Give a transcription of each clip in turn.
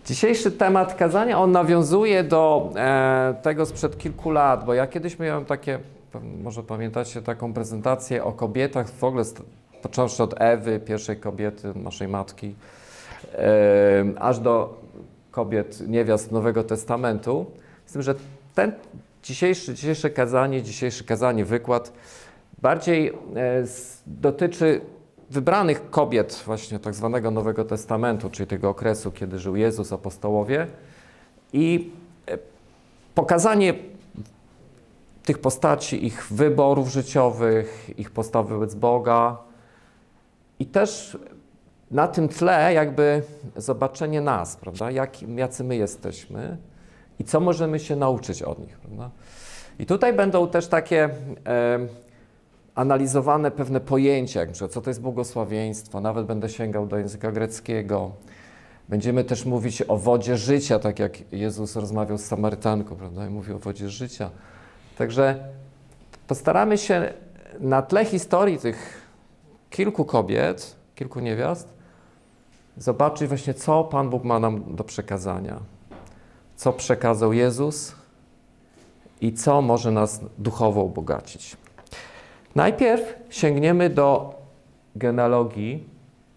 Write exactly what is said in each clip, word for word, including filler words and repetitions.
Dzisiejszy temat kazania, on nawiązuje do e, tego sprzed kilku lat, bo ja kiedyś miałem takie, może pamiętacie, taką prezentację o kobietach, w ogóle począwszy od Ewy, pierwszej kobiety, naszej matki, e, aż do kobiet, niewiast Nowego Testamentu. Z tym, że ten dzisiejszy, dzisiejsze kazanie, dzisiejszy kazanie, wykład bardziej e, z, dotyczy wybranych kobiet właśnie tak zwanego Nowego Testamentu, czyli tego okresu, kiedy żył Jezus, apostołowie, i pokazanie tych postaci, ich wyborów życiowych, ich postaw wobec Boga i też na tym tle jakby zobaczenie nas, prawda, Jak, jacy my jesteśmy i co możemy się nauczyć od nich, prawda? I tutaj będą też takie e, analizowane pewne pojęcia, jak na przykład, co to jest błogosławieństwo, nawet będę sięgał do języka greckiego. Będziemy też mówić o wodzie życia, tak jak Jezus rozmawiał z Samarytanką, prawda, i mówił o wodzie życia. Także postaramy się na tle historii tych kilku kobiet, kilku niewiast, zobaczyć właśnie, co Pan Bóg ma nam do przekazania, co przekazał Jezus i co może nas duchowo ubogacić. Najpierw sięgniemy do genealogii.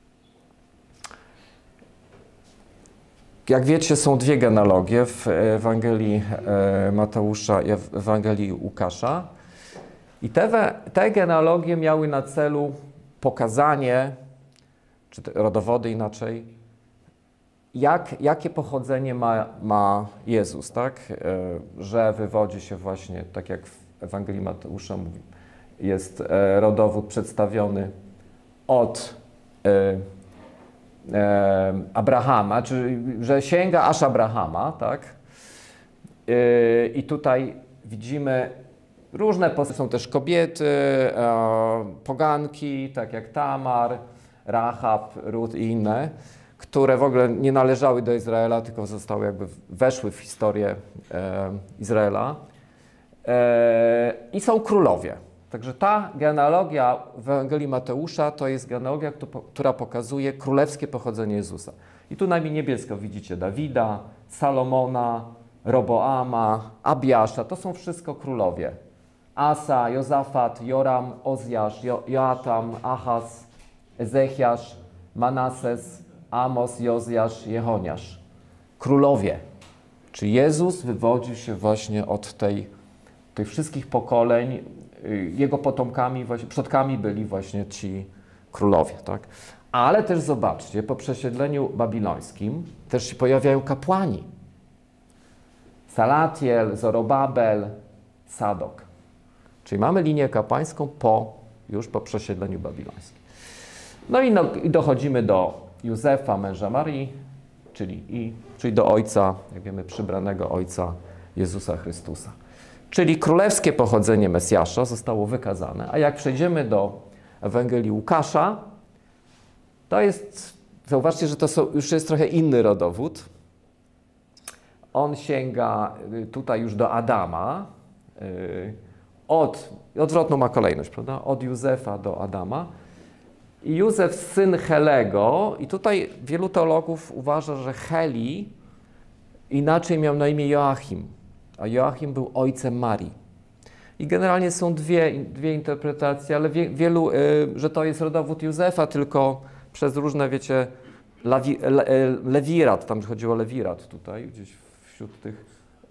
Jak wiecie, są dwie genealogie w Ewangelii Mateusza i w Ewangelii Łukasza. I te, te genealogie miały na celu pokazanie, czy rodowody inaczej, jak, jakie pochodzenie ma, ma Jezus, tak? Że wywodzi się właśnie, tak jak w Ewangelii Mateusza mówi, jest e, rodowód przedstawiony od e, e, Abrahama, czyli że sięga aż Abrahama, tak? E, I tutaj widzimy różne postacie, są też kobiety, e, poganki, tak jak Tamar, Rahab, Rut i inne, które w ogóle nie należały do Izraela, tylko zostały jakby, weszły w historię e, Izraela. E, I są królowie. Także ta genealogia w Ewangelii Mateusza to jest genealogia, która pokazuje królewskie pochodzenie Jezusa. I tu na niebiesko widzicie Dawida, Salomona, Roboama, Abiasza. To są wszystko królowie. Asa, Jozafat, Joram, Ozjasz, jo Joatam, Achaz, Ezechiasz, Manases, Amos, Jozjasz, Jehoniasz. Królowie. Czy Jezus wywodził się właśnie od tej, tych wszystkich pokoleń. Jego potomkami, przodkami byli właśnie ci królowie, tak? Ale też zobaczcie, po przesiedleniu babilońskim też się pojawiają kapłani. Salatiel, Zorobabel, Sadok. Czyli mamy linię kapłańską po, już po przesiedleniu babilońskim. No i, no, i dochodzimy do Józefa, męża Marii, czyli, i, czyli do ojca, jak wiemy, przybranego ojca Jezusa Chrystusa. Czyli królewskie pochodzenie Mesjasza zostało wykazane. A jak przejdziemy do Ewangelii Łukasza, to jest, zauważcie, że to są, już jest trochę inny rodowód. On sięga tutaj już do Adama, yy, od, odwrotną ma kolejność, prawda? Od Józefa do Adama. I Józef, syn Helego, i tutaj wielu teologów uważa, że Heli inaczej miał na imię Joachim, a Joachim był ojcem Marii. I generalnie są dwie, dwie interpretacje, ale wie, wielu, y, że to jest rodowód Józefa, tylko przez różne, wiecie, lawi, le, lewirat, tam chodziło o lewirat tutaj, gdzieś wśród tych y,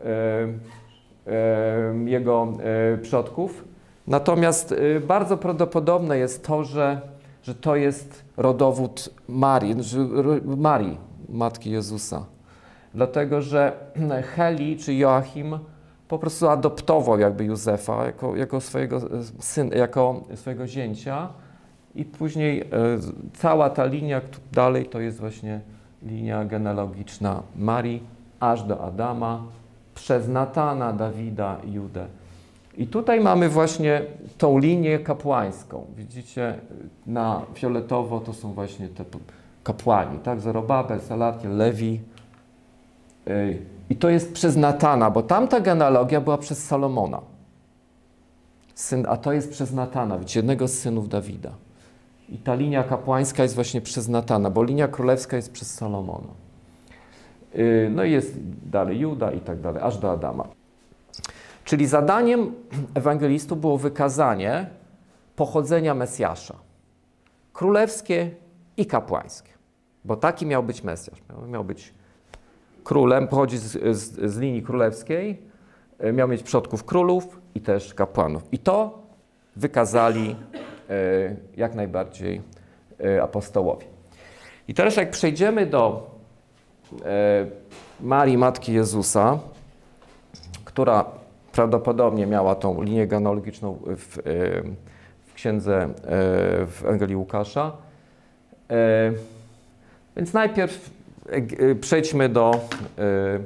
y, jego y, przodków. Natomiast y, bardzo prawdopodobne jest to, że, że to jest rodowód Marii, że, Marii, matki Jezusa. Dlatego, że Heli czy Joachim po prostu adoptował jakby Józefa jako, jako, swojego, syna, jako swojego zięcia i później e, cała ta linia dalej to jest właśnie linia genealogiczna Marii aż do Adama, przez Natana, Dawida i Judę. I tutaj mamy właśnie tą linię kapłańską. Widzicie, na fioletowo to są właśnie te kapłani, tak? Zorobabel, Salatiel, Lewi. I to jest przez Natana, bo tamta genealogia była przez Salomona. Syn, a to jest przez Natana, widzicie, jednego z synów Dawida. I ta linia kapłańska jest właśnie przez Natana, bo linia królewska jest przez Salomona. No i jest dalej Juda i tak dalej, aż do Adama. Czyli zadaniem ewangelistów było wykazanie pochodzenia Mesjasza. Królewskie i kapłańskie. Bo taki miał być Mesjasz. Miał, miał być królem, pochodzi z, z, z linii królewskiej, miał mieć przodków królów i też kapłanów. I to wykazali e, jak najbardziej e, apostołowie. I teraz jak przejdziemy do e, Marii, Matki Jezusa, która prawdopodobnie miała tą linię genealogiczną w, e, w księdze, e, w Ewangelii Łukasza. E, więc najpierw e, przejdźmy do e,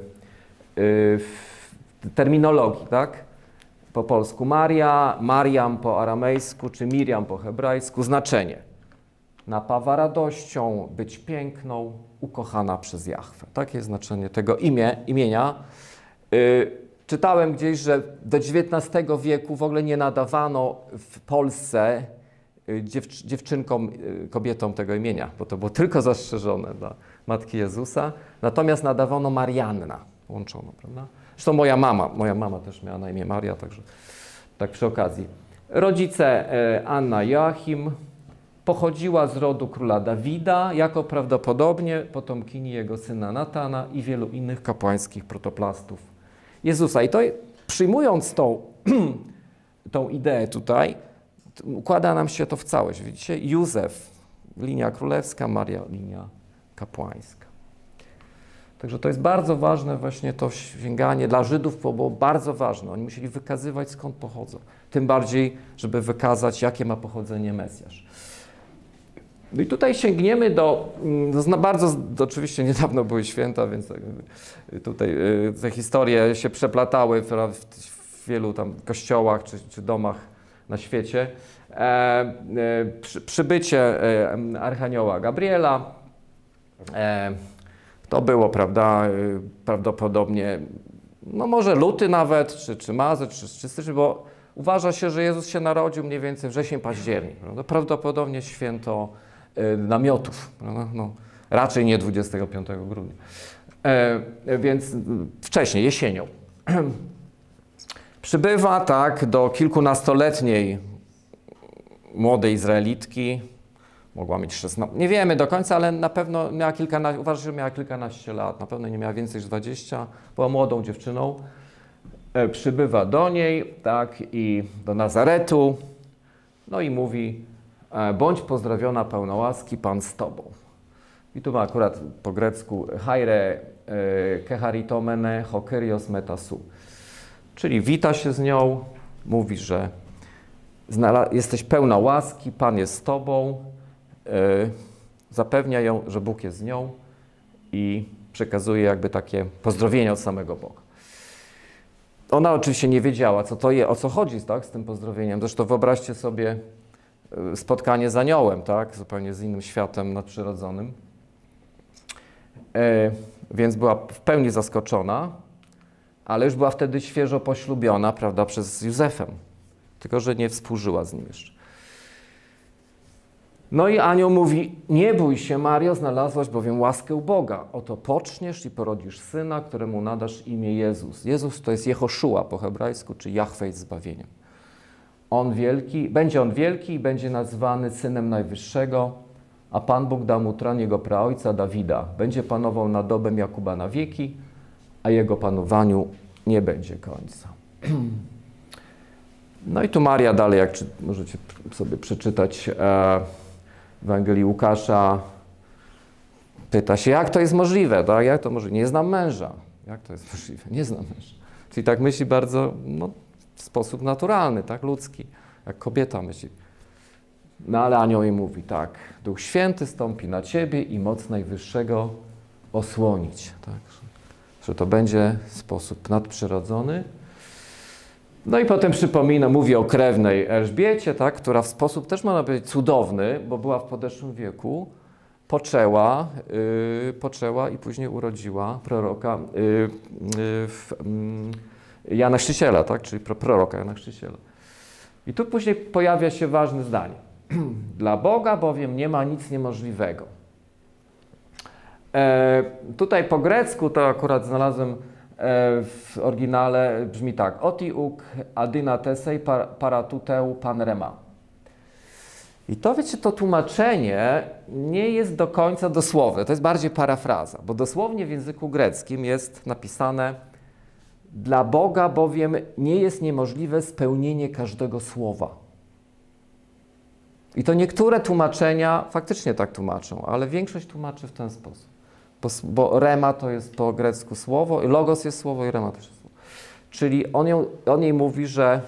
e, terminologii, tak? Po polsku Maria, Mariam po aramejsku, czy Miriam po hebrajsku. Znaczenie: napawa radością, być piękną, ukochana przez Jahwe. Takie jest znaczenie tego imię, imienia. Yy, czytałem gdzieś, że do dziewiętnastego wieku w ogóle nie nadawano w Polsce yy, dziewczy, dziewczynkom, yy, kobietom tego imienia, bo to było tylko zastrzeżone dla Matki Jezusa. Natomiast nadawano Marianna, łączono, prawda? Zresztą moja mama, moja mama też miała na imię Maria, także tak przy okazji. Rodzice e, Anna i Joachim, pochodziła z rodu króla Dawida, jako prawdopodobnie potomkini jego syna Natana i wielu innych kapłańskich protoplastów Jezusa. I to przyjmując tą, tą ideę tutaj, układa nam się to w całość. Widzicie? Józef, linia królewska, Maria, linia kapłańska. Także to jest bardzo ważne właśnie to sięganie. Dla Żydów było bardzo ważne. Oni musieli wykazywać, skąd pochodzą. Tym bardziej, żeby wykazać, jakie ma pochodzenie Mesjasz. No i tutaj sięgniemy do, do bardzo, do, oczywiście niedawno były święta, więc tutaj te historie się przeplatały w, w wielu tam kościołach czy, czy domach na świecie. E, e, przy, przybycie e, Archanioła Gabriela. E, To było, prawda, prawdopodobnie, no może luty nawet, czy, czy marzec, czy, czy styczeń, bo uważa się, że Jezus się narodził mniej więcej wrzesień, październik. Prawda? Prawdopodobnie święto y, namiotów, prawda? No, raczej nie dwudziestego piątego grudnia. E, więc wcześniej, jesienią. Przybywa tak do kilkunastoletniej młodej Izraelitki. Mogła mieć szesnaście, nie wiemy do końca, ale na pewno miała kilkanaście, uważa, że miała kilkanaście lat, na pewno nie miała więcej niż dwadzieścia, była młodą dziewczyną. E, przybywa do niej, tak, i do Nazaretu, no i mówi: e, bądź pozdrowiona, pełna łaski, Pan z Tobą. I tu ma akurat po grecku haire e, kecharitomene ho kyrios metasu, czyli wita się z nią, mówi, że jesteś pełna łaski, Pan jest z Tobą. Zapewnia ją, że Bóg jest z nią i przekazuje jakby takie pozdrowienie od samego Boga. Ona oczywiście nie wiedziała, co to jest, o co chodzi, tak, z tym pozdrowieniem. Zresztą wyobraźcie sobie spotkanie z aniołem, tak, zupełnie z innym światem nadprzyrodzonym. E, więc była w pełni zaskoczona, ale już była wtedy świeżo poślubiona, prawda, przez Józefem. Tylko że nie współżyła z nim jeszcze. No i anioł mówi: nie bój się, Mario, znalazłaś bowiem łaskę u Boga. Oto poczniesz i porodzisz syna, któremu nadasz imię Jezus. Jezus to jest Jehoszua po hebrajsku, czy Jahwe jest zbawieniem. On wielki, będzie on wielki i będzie nazwany Synem Najwyższego, a Pan Bóg da mu tron jego praojca Dawida. Będzie panował nad domem Jakuba na wieki, a jego panowaniu nie będzie końca. No i tu Maria dalej, jak czy, możecie sobie przeczytać e, w Ewangelii Łukasza, pyta się, jak to jest możliwe, tak? Jak to możliwe? Nie znam męża. Jak to jest możliwe? Nie znam męża. Czyli tak myśli bardzo, no, w sposób naturalny, tak, ludzki, jak kobieta myśli. No ale anioł jej mówi tak: Duch Święty stąpi na ciebie i moc Najwyższego osłonić. Tak? Że to będzie sposób nadprzyrodzony. No i potem przypomina, mówi o krewnej Elżbiecie, tak, która w sposób też można powiedzieć cudowny, bo była w podeszłym wieku, poczęła, yy, poczęła i później urodziła proroka yy, yy, Jana Chrzciciela, tak, czyli proroka Jana Chrzciciela. I tu później pojawia się ważne zdanie. Dla Boga bowiem nie ma nic niemożliwego. E, tutaj po grecku to akurat znalazłem e, w oryginale, brzmi tak. Oti uk adyna tesei par, paratuteu panrema. I to, wiecie, to tłumaczenie nie jest do końca dosłowne, to jest bardziej parafraza, bo dosłownie w języku greckim jest napisane: dla Boga bowiem nie jest niemożliwe spełnienie każdego słowa. I to niektóre tłumaczenia faktycznie tak tłumaczą, ale większość tłumaczy w ten sposób. Bo, bo rema to jest po grecku słowo, logos jest słowo i rema też jest słowo. Czyli on, ją, on jej mówi, że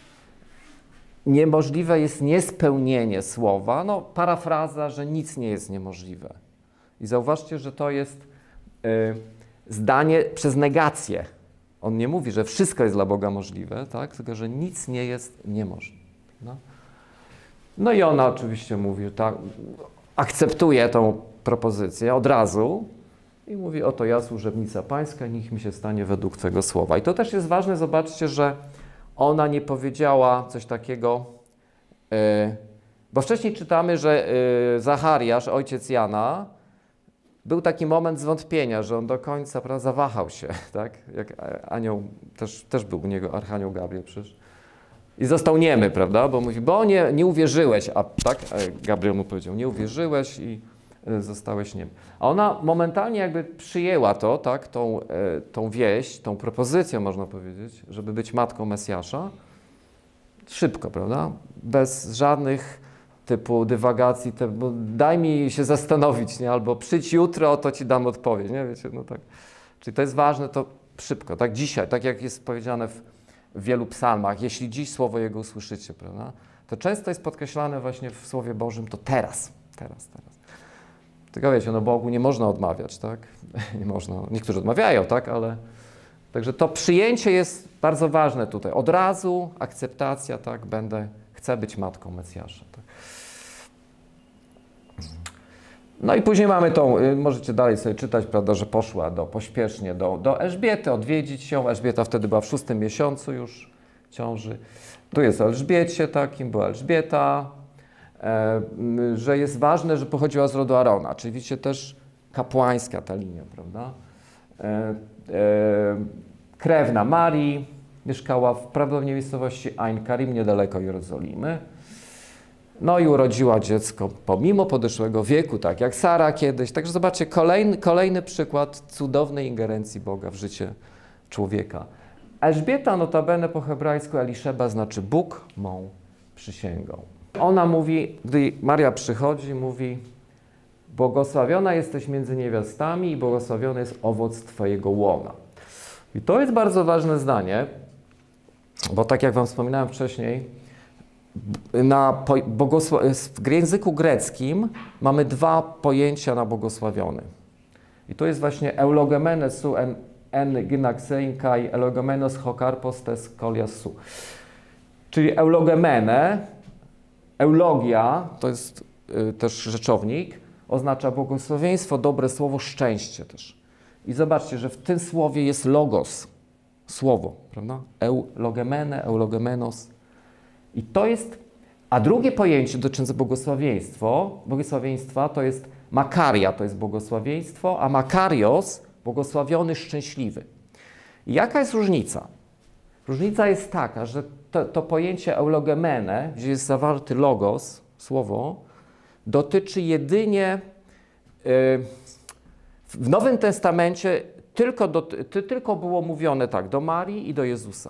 niemożliwe jest niespełnienie słowa, no parafraza, że nic nie jest niemożliwe. I zauważcie, że to jest y, zdanie przez negację. On nie mówi, że wszystko jest dla Boga możliwe, tak? Tylko że nic nie jest niemożliwe. No, no i ona oczywiście mówi, tak, akceptuje tą propozycję od razu i mówi: oto ja, służebnica pańska, niech mi się stanie według Twego słowa. I to też jest ważne, zobaczcie, że ona nie powiedziała coś takiego, yy, bo wcześniej czytamy, że yy, Zachariasz, ojciec Jana, był taki moment zwątpienia, że on do końca, prawda, zawahał się, tak? Jak anioł, też, też był u niego archanioł Gabriel przecież. I został niemy, prawda? Bo mówi, bo nie, nie uwierzyłeś, a tak? A Gabriel mu powiedział, nie uwierzyłeś i y, zostałeś niemy. A ona momentalnie jakby przyjęła to, tak? Tą, y, tą wieść, tą propozycję, można powiedzieć, żeby być matką Mesjasza. Szybko, prawda? Bez żadnych typu dywagacji, te, bo daj mi się zastanowić, nie? Albo przyjdź jutro, to ci dam odpowiedź, nie? Wiecie, no tak. Czyli to jest ważne, to szybko, tak dzisiaj, tak jak jest powiedziane w, w wielu psalmach, jeśli dziś słowo Jego usłyszycie, prawda? To często jest podkreślane właśnie w Słowie Bożym, to teraz, teraz, teraz. Tylko wiecie, no Bogu nie można odmawiać, tak? Nie można, niektórzy odmawiają, tak? Ale także to przyjęcie jest bardzo ważne tutaj. Od razu akceptacja, tak? Będę, chcę być matką Mesjasza, tak? No i później mamy tą, możecie dalej sobie czytać, prawda, że poszła do, pośpiesznie do, do Elżbiety, odwiedzić ją. Elżbieta wtedy była w szóstym miesiącu już ciąży. Tu jest o Elżbiecie, tak, kim była Elżbieta, e, że jest ważne, że pochodziła z rodu Arona. Czyli widzicie, też kapłańska ta linia, prawda. E, e, krewna Marii, mieszkała w prawdopodobnie miejscowości Ain Karim, niedaleko Jerozolimy. No i urodziła dziecko pomimo podeszłego wieku, tak jak Sara kiedyś. Także zobaczcie, kolejny, kolejny przykład cudownej ingerencji Boga w życie człowieka. Elżbieta, notabene po hebrajsku Eliszeba, znaczy Bóg mą przysięgą. Ona mówi, gdy Maria przychodzi, mówi: błogosławiona jesteś między niewiastami i błogosławiony jest owoc Twojego łona. I to jest bardzo ważne zdanie, bo tak jak Wam wspominałem wcześniej, na w języku greckim mamy dwa pojęcia na błogosławiony. I to jest właśnie eulogemene su en, en gynaxein kai eulogemenos hokarpos tes kolias su. Czyli eulogemene, eulogia, to jest y, też rzeczownik, oznacza błogosławieństwo, dobre słowo, szczęście też. I zobaczcie, że w tym słowie jest logos, słowo, prawda? Eulogemene, eulogemenos. I to jest, a drugie pojęcie dotyczące błogosławieństwo, błogosławieństwa to jest makaria, to jest błogosławieństwo, a makarios, błogosławiony, szczęśliwy. I jaka jest różnica? Różnica jest taka, że to, to pojęcie eulogemene, gdzie jest zawarty logos, słowo, dotyczy jedynie, yy, w Nowym Testamencie tylko, do, ty, tylko było mówione tak, do Marii i do Jezusa.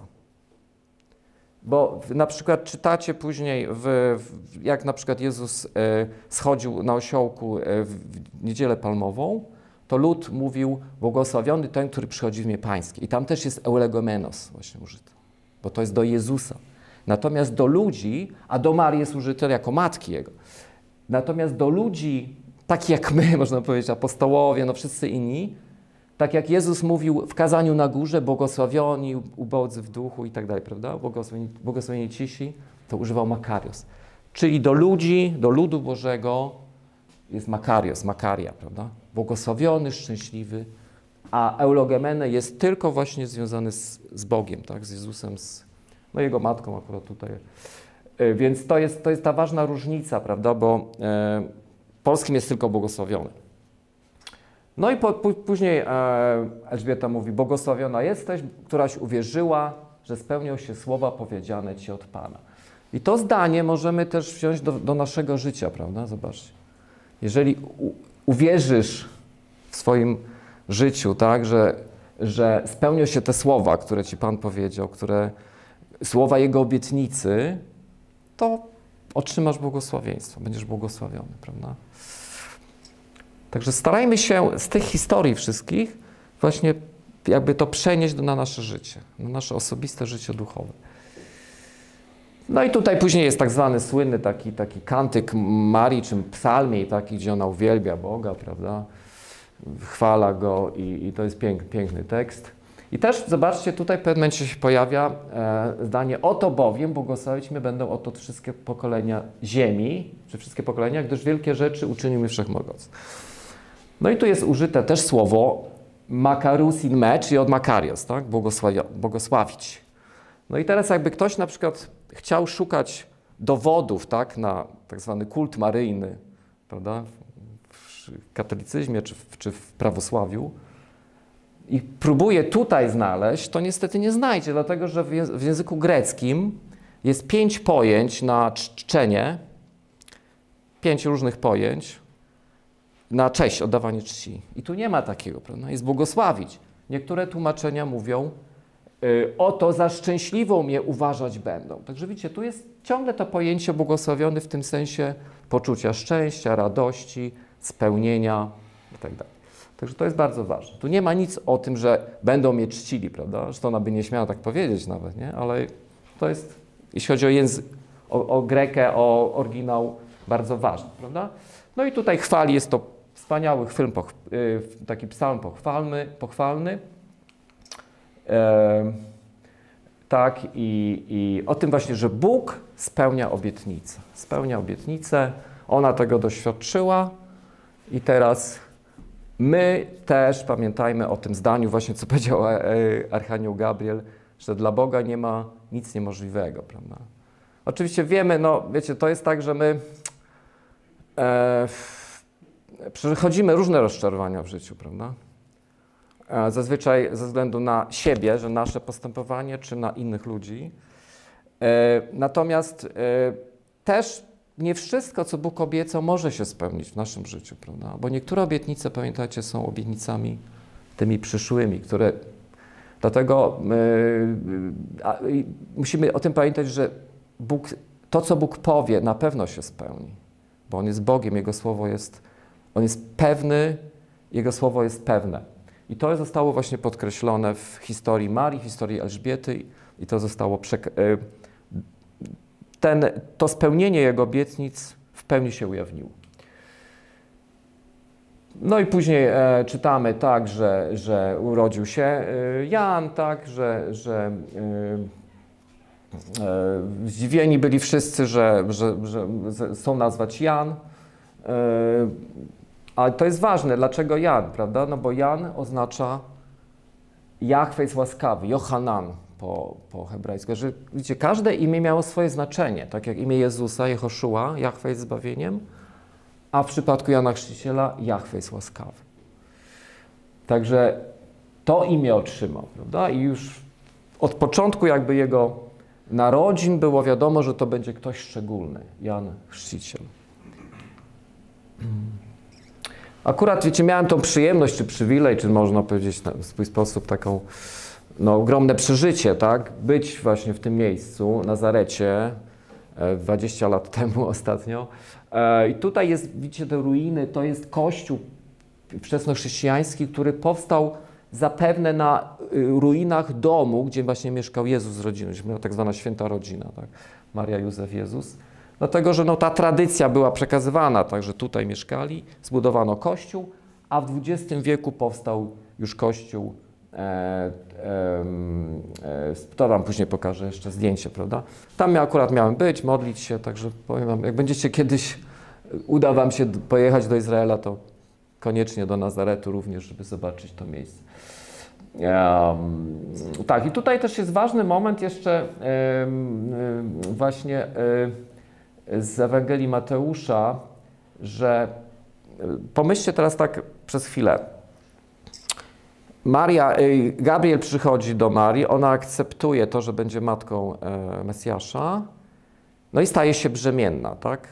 Bo na przykład czytacie później, w, w, jak na przykład Jezus e, schodził na osiołku e, w Niedzielę Palmową, to lud mówił: błogosławiony ten, który przychodzi w imię Pańskie. I tam też jest eulegomenos właśnie użyty, bo to jest do Jezusa. Natomiast do ludzi, a do Marii jest użyte jako matki Jego. Natomiast do ludzi, tak jak my, można powiedzieć, apostołowie, no wszyscy inni, tak jak Jezus mówił w kazaniu na górze, błogosławioni, ubodzy w duchu i tak dalej, prawda? Błogosławieni, błogosławieni cisi, to używał makarios. Czyli do ludzi, do ludu Bożego jest makarios, makaria, prawda? Błogosławiony, szczęśliwy, a eulogemene jest tylko właśnie związany z, z Bogiem, tak? Z Jezusem, z no Jego matką akurat tutaj. Yy, więc to jest, to jest ta ważna różnica, prawda? Bo yy, w polskim jest tylko błogosławiony. No i po, później e, Elżbieta mówi, błogosławiona jesteś, któraś uwierzyła, że spełnią się słowa powiedziane ci od Pana. I to zdanie możemy też wziąć do, do naszego życia, prawda? Zobaczcie. Jeżeli u, uwierzysz w swoim życiu, tak, że, że spełnią się te słowa, które ci Pan powiedział, które słowa Jego obietnicy, to otrzymasz błogosławieństwo, będziesz błogosławiony, prawda? Także starajmy się z tych historii wszystkich właśnie jakby to przenieść na nasze życie, na nasze osobiste życie duchowe. No i tutaj później jest tak zwany słynny taki, taki kantyk Marii, czy psalmie taki, gdzie ona uwielbia Boga, prawda? Chwala Go i, i to jest pięk, piękny tekst. I też zobaczcie, tutaj w pewnym momencie się pojawia e, zdanie, oto bowiem błogosławić mnie będą oto wszystkie pokolenia ziemi, czy wszystkie pokolenia, gdyż wielkie rzeczy uczynił mi Wszechmogący. No i tu jest użyte też słowo makarusin me, czyli od makarios, tak? Błogosławić. No i teraz jakby ktoś na przykład chciał szukać dowodów, tak, na tak zwany kult maryjny, prawda, w katolicyzmie czy w, czy w prawosławiu i próbuje tutaj znaleźć, to niestety nie znajdzie, dlatego że w języku greckim jest pięć pojęć na czczenie, pięć różnych pojęć na cześć, oddawanie czci. I tu nie ma takiego, prawda? Jest błogosławić. Niektóre tłumaczenia mówią, y, oto za szczęśliwą mnie uważać będą. Także widzicie, tu jest ciągle to pojęcie błogosławiony w tym sensie poczucia szczęścia, radości, spełnienia itd. Także to jest bardzo ważne. Tu nie ma nic o tym, że będą mnie czcili, prawda? Że to ona by nie śmiała tak powiedzieć nawet, nie? Ale to jest, jeśli chodzi o język, o, o Grekę, o oryginał, bardzo ważne, prawda? No i tutaj chwali, jest to wspaniały film, taki psalm pochwalny, pochwalny. E, tak, i, i o tym właśnie, że Bóg spełnia obietnicę. Spełnia obietnicę, ona tego doświadczyła i teraz my też pamiętajmy o tym zdaniu właśnie, co powiedział Archanioł Gabriel, że dla Boga nie ma nic niemożliwego, prawda? Oczywiście wiemy, no wiecie, to jest tak, że my e, przechodzimy różne rozczarowania w życiu, prawda? E, zazwyczaj ze względu na siebie, że nasze postępowanie, czy na innych ludzi. E, natomiast e, też nie wszystko, co Bóg obiecał, może się spełnić w naszym życiu, prawda? Bo niektóre obietnice, pamiętajcie, są obietnicami tymi przyszłymi, które... Dlatego yy, a, yy, musimy o tym pamiętać, że Bóg, to, co Bóg powie, na pewno się spełni, bo On jest Bogiem, Jego Słowo jest, On jest pewny, Jego Słowo jest pewne. I to zostało właśnie podkreślone w historii Marii, w historii Elżbiety i to zostało przek- yy, ten, to spełnienie Jego obietnic w pełni się ujawniło. No i później e, czytamy tak, że, że urodził się e, Jan, tak, że, że e, e, zdziwieni byli wszyscy, że, że, że, że są nazwać Jan. E, ale to jest ważne, dlaczego Jan, prawda? No bo Jan oznacza Jahwe jest łaskawy, Johanan po, po hebrajsku. Że, widzicie, każde imię miało swoje znaczenie, tak jak imię Jezusa, Jehoszua, Jahwe jest zbawieniem, a w przypadku Jana Chrzciciela Jahwe jest łaskawy. Także to imię otrzymał, prawda? I już od początku jakby jego narodzin było wiadomo, że to będzie ktoś szczególny, Jan Chrzciciel. Akurat, wiecie, miałem tą przyjemność, czy przywilej, czy można powiedzieć na swój sposób taką, no, ogromne przeżycie, tak? Być właśnie w tym miejscu, Nazarecie, dwadzieścia lat temu ostatnio. I tutaj jest, widzicie, te ruiny, to jest kościół wczesnochrześcijański, który powstał zapewne na ruinach domu, gdzie właśnie mieszkał Jezus z rodziną, miała tak zwana święta rodzina, tak? Maria, Józef, Jezus. Dlatego, że no, ta tradycja była przekazywana, także tutaj mieszkali, zbudowano kościół, a w dwudziestym wieku powstał już kościół, e, e, e, to wam później pokażę jeszcze zdjęcie, prawda? Tam ja akurat miałem być, modlić się, także powiem wam, jak będziecie kiedyś, uda wam się pojechać do Izraela, to koniecznie do Nazaretu również, żeby zobaczyć to miejsce. Um, tak, i tutaj też jest ważny moment jeszcze um, właśnie um, z Ewangelii Mateusza, że pomyślcie teraz tak przez chwilę, Maria, Gabriel przychodzi do Marii, ona akceptuje to, że będzie matką e, Mesjasza, no i staje się brzemienna, tak?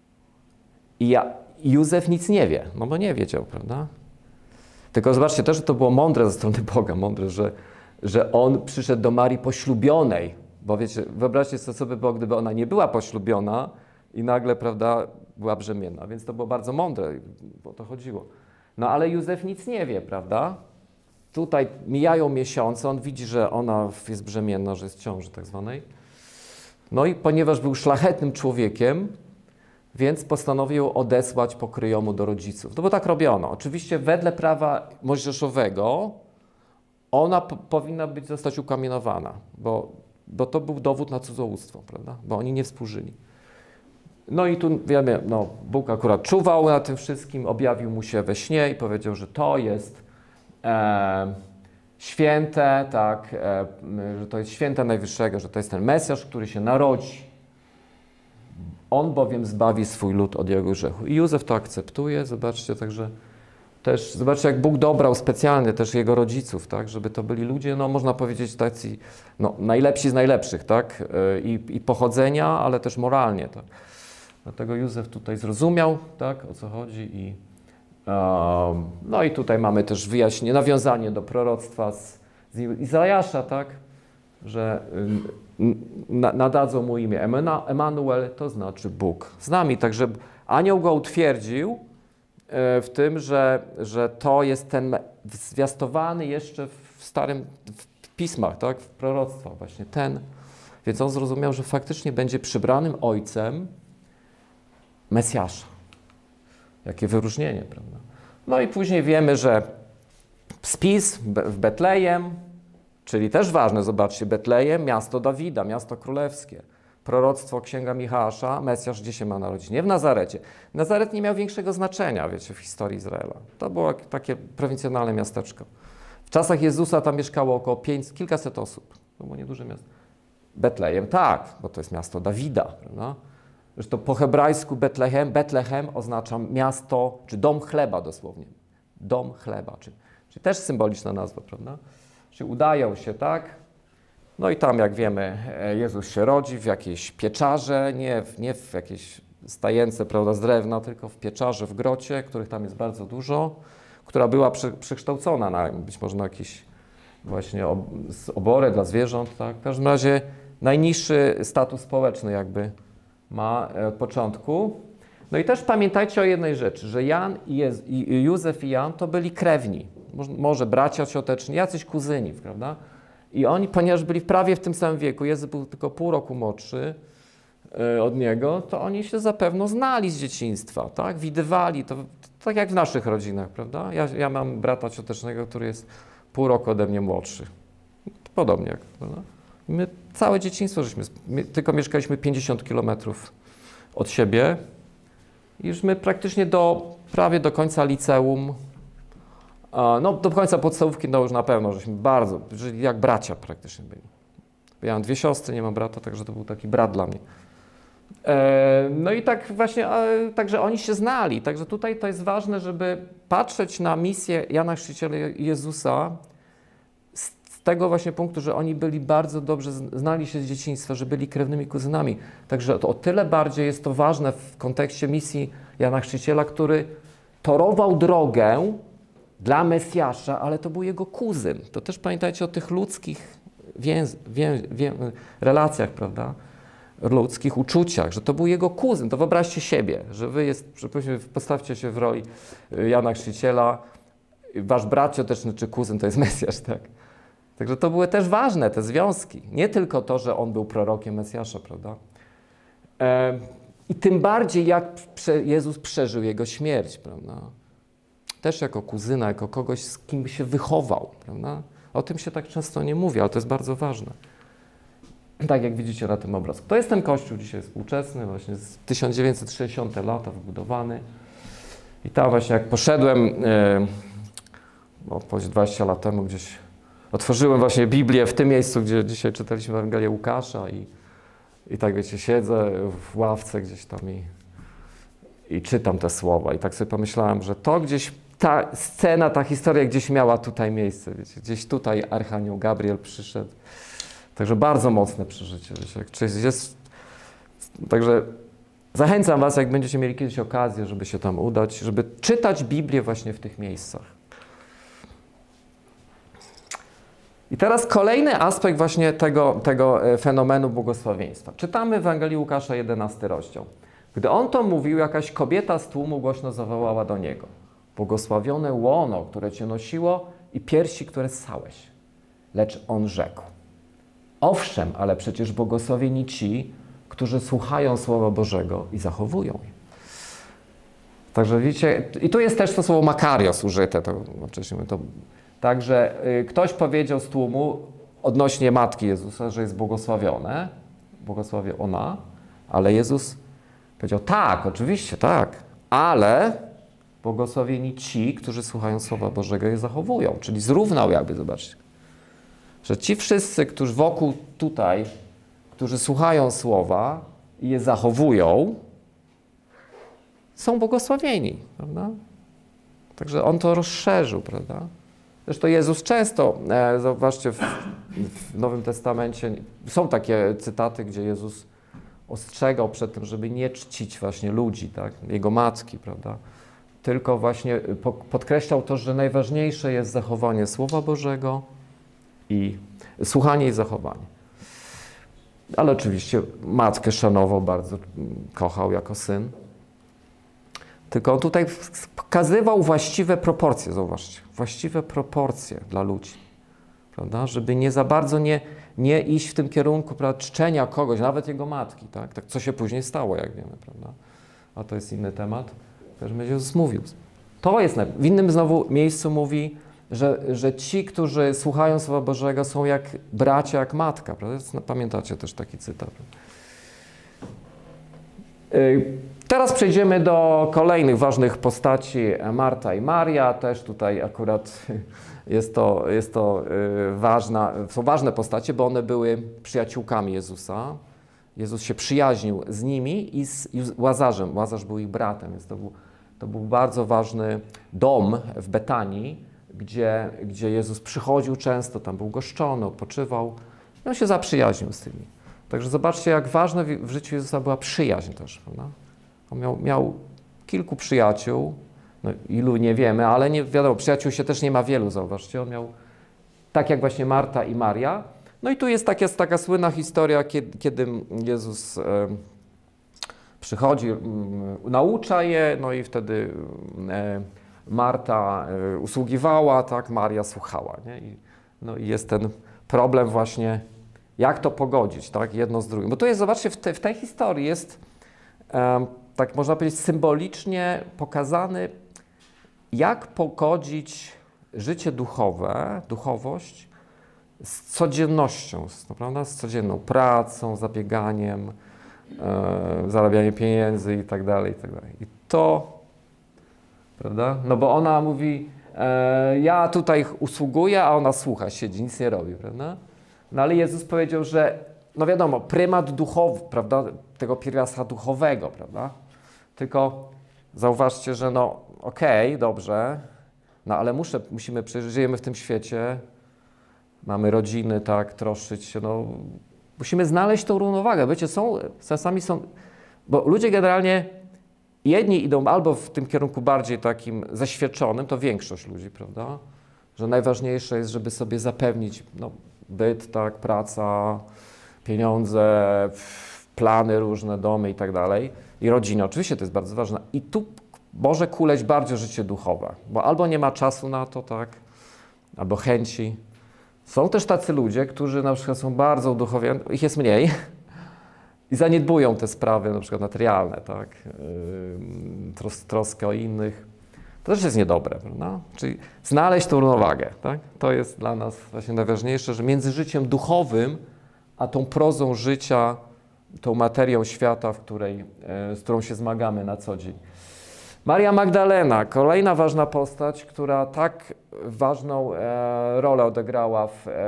I ja, Józef nic nie wie, no bo nie wiedział, prawda? Tylko zobaczcie też, że to było mądre ze strony Boga, mądre, że, że on przyszedł do Marii poślubionej, bo wiecie, wyobraźcie sobie, co by było, gdyby ona nie była poślubiona i nagle, prawda, była brzemienna, więc to było bardzo mądre, bo o to chodziło. No ale Józef nic nie wie, prawda? Tutaj mijają miesiące, on widzi, że ona jest brzemienna, że jest w ciąży tak zwanej. No i ponieważ był szlachetnym człowiekiem, więc postanowił ją odesłać po kryjomu do rodziców. No bo tak robiono. Oczywiście wedle prawa mojżeszowego ona powinna być, zostać ukamienowana, bo, bo to był dowód na cudzołóstwo, prawda? Bo oni nie współżyli. No i tu wiemy, no, Bóg akurat czuwał na tym wszystkim, objawił mu się we śnie i powiedział, że to jest e, święte, tak, e, że to jest święte Najwyższego, że to jest ten Mesjasz, który się narodzi. On bowiem zbawi swój lud od jego grzechu. I Józef to akceptuje, zobaczcie, także też, zobaczcie, jak Bóg dobrał specjalnie też jego rodziców, tak, żeby to byli ludzie, no można powiedzieć tacy, no najlepsi z najlepszych, tak, i, i pochodzenia, ale też moralnie, tak. Dlatego Józef tutaj zrozumiał, tak, o co chodzi i um, no i tutaj mamy też wyjaśnienie, nawiązanie do proroctwa z, z Izajasza, tak, że na, nadadzą mu imię Emanuel, to znaczy Bóg z nami. Także anioł go utwierdził w tym, że, że to jest ten zwiastowany jeszcze w starym w pismach, tak, w proroctwach właśnie ten. Więc on zrozumiał, że faktycznie będzie przybranym ojcem Mesjasza. Jakie wyróżnienie, prawda? No i później wiemy, że spis w Betlejem, czyli też ważne, zobaczcie, Betlejem, miasto Dawida, miasto królewskie. Proroctwo Księga Michała, Mesjasz gdzie się ma narodzić? Nie w Nazarecie. Nazaret nie miał większego znaczenia, wiecie, w historii Izraela. To było takie prowincjonalne miasteczko. W czasach Jezusa tam mieszkało około pięć, kilkaset osób. To było nieduże miasto. Betlejem tak, bo to jest miasto Dawida, prawda? Zresztą po hebrajsku Betlehem, Betlehem oznacza miasto, czy dom chleba dosłownie. Dom chleba, czyli, czyli też symboliczna nazwa, prawda? Czyli udają się, tak? No i tam, jak wiemy, Jezus się rodzi w jakiejś pieczarze, nie w, nie w jakiejś stajence, prawda, z drewna, tylko w pieczarze w grocie, których tam jest bardzo dużo, która była prze, przekształcona na być może na jakieś właśnie ob, obory dla zwierząt, tak? W każdym razie najniższy status społeczny jakby ma od początku. No i też pamiętajcie o jednej rzeczy, że Jan i, Jez, i Józef i Jan to byli krewni, może, może bracia cioteczni, jacyś kuzyni, prawda? I oni, ponieważ byli prawie w tym samym wieku, Jezus był tylko pół roku młodszy y, od niego, to oni się zapewne znali z dzieciństwa, tak? Widywali, to, to tak jak w naszych rodzinach, prawda? Ja, ja mam brata ciotecznego, który jest pół roku ode mnie młodszy. Podobnie jak, prawda? My całe dzieciństwo żeśmy, my tylko mieszkaliśmy pięćdziesiąt kilometrów od siebie i już my praktycznie do, prawie do końca liceum, no do końca podstawówki, no już na pewno, żeśmy bardzo, żyli jak bracia praktycznie byli. Ja mam dwie siostry, nie mam brata, także to był taki brat dla mnie. No i tak właśnie, także oni się znali, także tutaj to jest ważne, żeby patrzeć na misję Jana Chrzciciela i Jezusa z tego właśnie punktu, że oni byli bardzo dobrze, znali się z dzieciństwa, że byli krewnymi kuzynami. Także to o tyle bardziej jest to ważne w kontekście misji Jana Chrzciciela, który torował drogę dla Mesjasza, ale to był jego kuzyn. To też pamiętajcie o tych ludzkich więz, wię, wię, relacjach, prawda? Ludzkich uczuciach, że to był jego kuzyn. To wyobraźcie siebie, że wy jest, postawcie się w roli Jana Chrzciciela, wasz brat cioteczny czy kuzyn to jest Mesjasz, tak? Także to były też ważne te związki. Nie tylko to, że on był prorokiem Mesjasza, prawda? E, I tym bardziej jak prze, Jezus przeżył jego śmierć, prawda? Też jako kuzyna, jako kogoś, z kim się wychował, prawda? O tym się tak często nie mówi, ale to jest bardzo ważne. Tak jak widzicie na tym obrazku. To jest ten kościół dzisiaj współczesny, właśnie z tysiąc dziewięćset sześćdziesiąte lata wybudowany. I tam właśnie jak poszedłem, yy, bo dwadzieścia lat temu gdzieś otworzyłem właśnie Biblię w tym miejscu, gdzie dzisiaj czytaliśmy Ewangelię Łukasza i, i tak wiecie, siedzę w ławce gdzieś tam i, i czytam te słowa. I tak sobie pomyślałem, że to gdzieś ta scena, ta historia gdzieś miała tutaj miejsce, wiecie, gdzieś tutaj Archanioł Gabriel przyszedł. Także bardzo mocne przeżycie, wiecie, jak jest, jest, także zachęcam was, jak będziecie mieli kiedyś okazję, żeby się tam udać, żeby czytać Biblię właśnie w tych miejscach. I teraz kolejny aspekt właśnie tego, tego fenomenu błogosławieństwa. Czytamy w Ewangelii Łukasza jedenasty rozdział. Gdy on to mówił, jakaś kobieta z tłumu głośno zawołała do niego: błogosławione łono, które cię nosiło i piersi, które ssałeś. Lecz on rzekł: owszem, ale przecież błogosławieni ci, którzy słuchają Słowa Bożego i zachowują je. Także widzicie, i tu jest też to słowo makarios użyte. To, wcześniej to, także y, ktoś powiedział z tłumu odnośnie Matki Jezusa, że jest błogosławione, błogosławie ona, ale Jezus powiedział: tak, oczywiście, tak, ale błogosławieni ci, którzy słuchają Słowa Bożego i je zachowują. Czyli zrównał jakby, zobaczcie, że ci wszyscy, którzy wokół tutaj, którzy słuchają Słowa i je zachowują, są błogosławieni, prawda? Także on to rozszerzył, prawda? Zresztą Jezus często, e, zauważcie, w, w Nowym Testamencie są takie cytaty, gdzie Jezus ostrzegał przed tym, żeby nie czcić właśnie ludzi, tak? Jego matki, prawda? Tylko właśnie po, podkreślał to, że najważniejsze jest zachowanie Słowa Bożego i słuchanie i zachowanie. Ale oczywiście matkę szanował, bardzo kochał jako syn. Tylko on tutaj pokazywał właściwe proporcje, zauważcie, właściwe proporcje dla ludzi, prawda? Żeby nie za bardzo nie, nie iść w tym kierunku, prawda, czczenia kogoś, nawet jego matki, tak? Tak, co się później stało, jak wiemy, prawda? A to jest inny temat. Też będzie Jezus mówił. To jest, w innym znowu miejscu mówi, że, że ci, którzy słuchają Słowa Bożego, są jak bracia, jak matka, prawda? Pamiętacie też taki cytat. Teraz przejdziemy do kolejnych ważnych postaci, Marta i Maria. Też tutaj akurat jest to, jest to ważna, są ważne postacie, bo one były przyjaciółkami Jezusa. Jezus się przyjaźnił z nimi i z Łazarzem. Łazarz był ich bratem, więc to był, to był bardzo ważny dom w Betanii, gdzie, gdzie Jezus przychodził często, tam był goszczony, odpoczywał i on się zaprzyjaźnił z tymi. Także zobaczcie, jak ważne w życiu Jezusa była przyjaźń też, prawda? On miał, miał kilku przyjaciół, no ilu nie wiemy, ale nie wiadomo, przyjaciół się też nie ma wielu, zauważcie. On miał, tak jak właśnie Marta i Maria. No i tu jest taka, taka słynna historia, kiedy, kiedy Jezus e, przychodzi, m, naucza je, no i wtedy e, Marta e, usługiwała, tak, Maria słuchała, nie? I, no i jest ten problem właśnie, jak to pogodzić, tak, jedno z drugim. Bo tu jest, zobaczcie, w, te, w tej historii jest, e, tak można powiedzieć, symbolicznie pokazany, jak pogodzić życie duchowe, duchowość z codziennością, z, no, prawda? Z codzienną pracą, zabieganiem, e, zarabianiem pieniędzy i tak dalej, i tak dalej. I to, prawda? No bo ona mówi, e, ja tutaj usługuję, a ona słucha, siedzi, nic nie robi, prawda? No ale Jezus powiedział, że, no wiadomo, prymat duchowy, prawda, tego pierwiastka duchowego, prawda? Tylko zauważcie, że no okej, okay, dobrze, no ale muszę, musimy przecież, żyjemy w tym świecie, mamy rodziny, tak, troszczyć się, no musimy znaleźć tą równowagę. Wiecie, są, czasami są, bo ludzie generalnie, jedni idą albo w tym kierunku bardziej takim zaświeczonym, to większość ludzi, prawda, że najważniejsze jest, żeby sobie zapewnić, no, byt, tak, praca, pieniądze, plany różne, domy i tak dalej. I rodzina, oczywiście to jest bardzo ważne. I tu może kuleć bardziej życie duchowe, bo albo nie ma czasu na to, tak, albo chęci. Są też tacy ludzie, którzy na przykład są bardzo uduchowieni, ich jest mniej i zaniedbują te sprawy na przykład materialne, tak, yy, tros, troskę o innych. To też jest niedobre, prawda? Czyli znaleźć tą równowagę, tak? To jest dla nas właśnie najważniejsze, że między życiem duchowym a tą prozą życia, tą materią świata, w której, z którą się zmagamy na co dzień. Maria Magdalena, kolejna ważna postać, która tak ważną e, rolę odegrała w, e,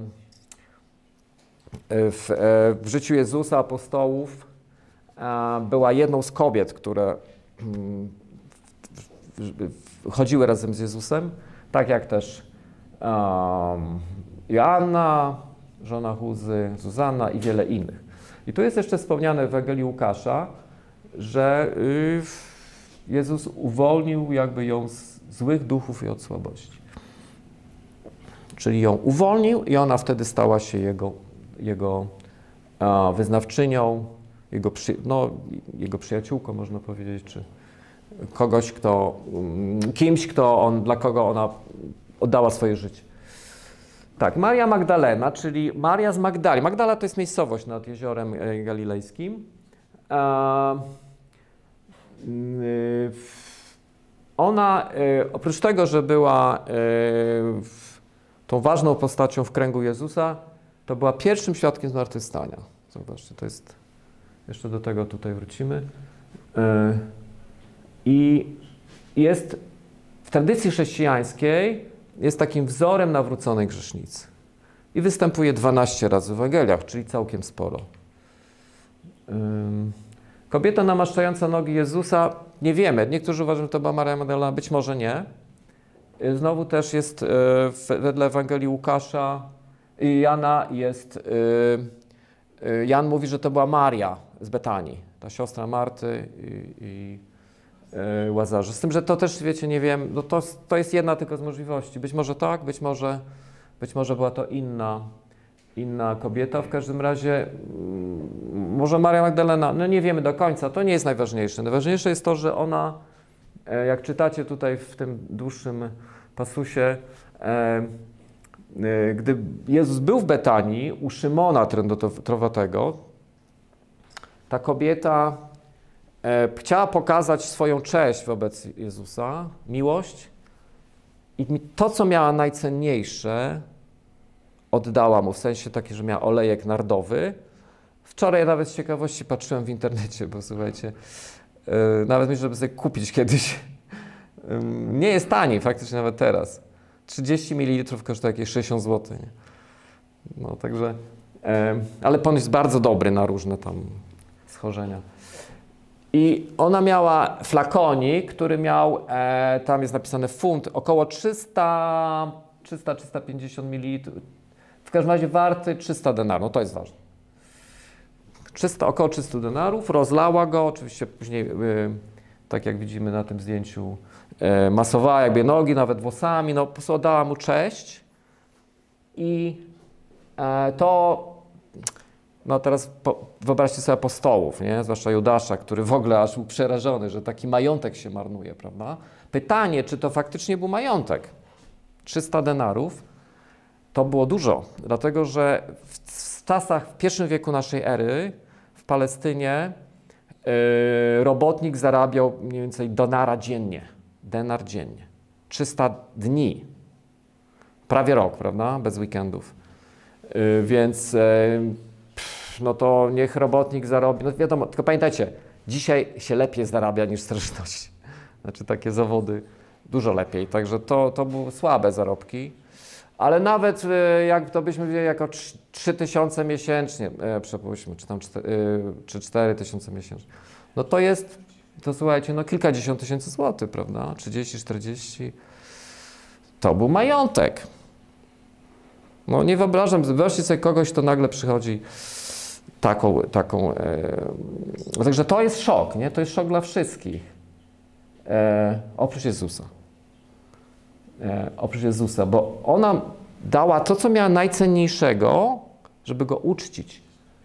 w, e, w życiu Jezusa, apostołów, e, była jedną z kobiet, które chodziły razem z Jezusem, tak jak też um, Joanna, żona Chuzy, Zuzanna i wiele innych. I tu jest jeszcze wspomniane w Ewangelii Łukasza, że y, Jezus uwolnił jakby ją z złych duchów i od słabości. Czyli ją uwolnił i ona wtedy stała się jego, jego a, wyznawczynią, jego, przy, no, jego przyjaciółką, można powiedzieć, czy kogoś, kto, kimś, kto on, dla kogo ona oddała swoje życie. Tak, Maria Magdalena, czyli Maria z Magdali. Magdala to jest miejscowość nad jeziorem galilejskim. Ona, oprócz tego, że była tą ważną postacią w kręgu Jezusa, to była pierwszym świadkiem zmartwychwstania. Zobaczcie, to jest, jeszcze do tego tutaj wrócimy. I jest w tradycji chrześcijańskiej jest takim wzorem nawróconej grzesznicy. I występuje dwanaście razy w Ewangeliach, czyli całkiem sporo. Kobieta namaszczająca nogi Jezusa, nie wiemy. Niektórzy uważają, że to była Maria Magdalena, być może nie. Znowu też jest wedle Ewangelii Łukasza i Jana jest, Jan mówi, że to była Maria z Betanii, ta siostra Marty i, i Łazarza. Z tym, że to też, wiecie, nie wiem, no to, to jest jedna tylko z możliwości. Być może tak, być może, być może była to inna, inna kobieta. W każdym razie może Maria Magdalena, no nie wiemy do końca, to nie jest najważniejsze. Najważniejsze jest to, że ona, jak czytacie tutaj w tym dłuższym pasusie, gdy Jezus był w Betanii u Szymona Trędowatego, ta kobieta chciała pokazać swoją cześć wobec Jezusa, miłość i to, co miała najcenniejsze, oddała mu, w sensie taki, że miała olejek nardowy. Wczoraj nawet z ciekawości patrzyłem w internecie, bo słuchajcie, nawet myślę, żeby sobie kupić kiedyś. Nie jest tani, faktycznie nawet teraz. trzydzieści mililitrów kosztuje jakieś sześćdziesiąt złotych. Nie? No także, ale ponoć jest bardzo dobry na różne tam schorzenia. I ona miała flakonik, który miał, e, tam jest napisane funt, około trzysta do trzystu pięćdziesięciu mililitrów. W każdym razie warty trzysta denarów, no to jest ważne. trzysta, około trzysta denarów, rozlała go, oczywiście później, e, tak jak widzimy na tym zdjęciu, e, masowała jakby nogi, nawet włosami, no po prostu oddała mu cześć. I e, to... No teraz po, wyobraźcie sobie apostołów, nie? Zwłaszcza Judasza, który w ogóle aż był przerażony, że taki majątek się marnuje, prawda? Pytanie, czy to faktycznie był majątek? trzysta denarów to było dużo, dlatego że w, w czasach, w pierwszym wieku naszej ery w Palestynie yy, robotnik zarabiał mniej więcej denara dziennie. Denar dziennie. trzysta dni. Prawie rok, prawda? Bez weekendów. Yy, więc... Yy, no to niech robotnik zarobi, no wiadomo, tylko pamiętajcie, dzisiaj się lepiej zarabia niż starożytności. Znaczy takie zawody dużo lepiej, także to, to były słabe zarobki, ale nawet jak to byśmy wzięli jako trzy tysiące miesięcznie, e, przepuśćmy, czy tam cztery tysiące miesięcznie, no to jest, to słuchajcie, no kilkadziesiąt tysięcy złotych, prawda, trzydzieści, czterdzieści, to był majątek. No nie wyobrażam, wyobraźcie sobie kogoś, kto nagle przychodzi taką, taką e, także to jest szok, nie? To jest szok dla wszystkich. E, oprócz Jezusa. E, oprócz Jezusa, bo ona dała to, co miała najcenniejszego, żeby go uczcić.